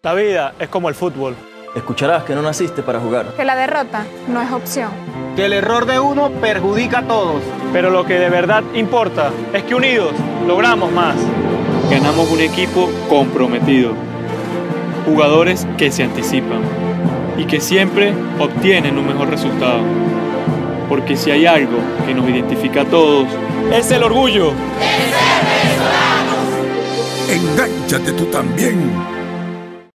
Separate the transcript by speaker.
Speaker 1: La vida es como el fútbol.
Speaker 2: Escucharás que no naciste para jugar.
Speaker 3: Que la derrota no es opción.
Speaker 4: Que el error de uno perjudica a todos.
Speaker 1: Pero lo que de verdad importa es que unidos logramos más.
Speaker 5: Ganamos un equipo comprometido. Jugadores que se anticipan y que siempre obtienen un mejor resultado. Porque si hay algo que nos identifica a todos, es el orgullo
Speaker 6: de ser venezolanos.
Speaker 7: Engánchate tú también